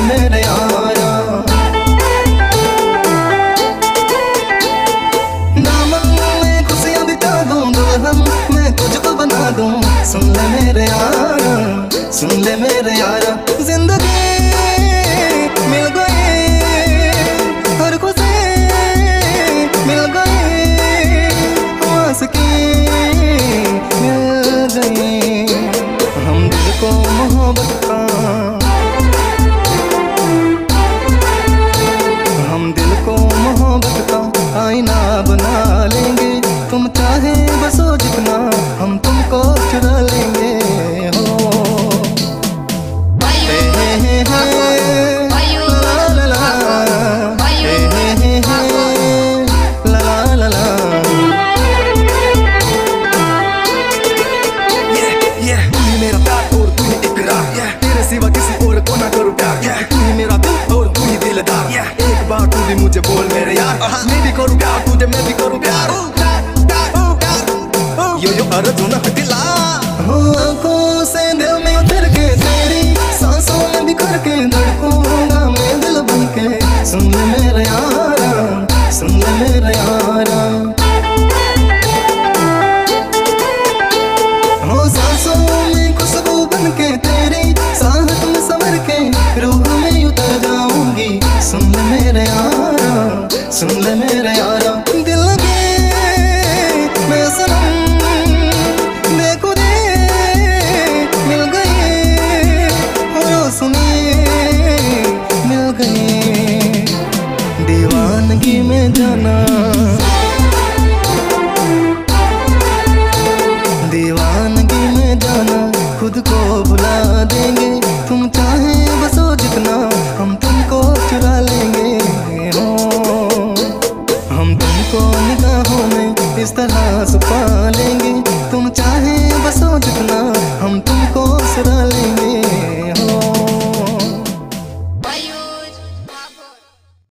मेरे यारा। दामन में खुशियां बिता दूं, दुल्हन मैं तुझको बना दूं। सुन ले मेरे यारा, सुन ले मेरे यारा। जिंदगी मिल गई, हर खुशी मिल गई, आस की मिल गई। हम दिल को मोहब्बत का, हम दिल को मोहब्बत का आईना बना लेंगे। तुम चाहे बसो जितना, हम तुमको चुरा लेंगे। हो मुझे बोल मेरे यार, मैं भी करूँ प्यार तुझे, मैं भी करूँ प्यार। यो अर्जुन दिला हो आँखों से दिल में उतर के, तेरी सांसों में बिखर के धड़कूंगा मैं दिल बन के। सुन ले मेरे यारा, सुन ले मेरे यारा। हो सांसों में खुशबू बन के, तेरी सांस में संवर के रूह में उतर जाऊंगी। सुन ले मेरे यारा, सुन ले मेरे यारा। दिल लगे मैं सनम देखो दे मिल गई, और सुनी मिल गई। दीवानगी में जाना, दीवानगी में जाना, खुद को भुला देंगे। तुम चाहे बसो जितना, हम तुमको चुरा लेंगे। हो हम तुमको निगाहों में इस तरह छुपा लेंगे। तुम चाहे बसो जितना,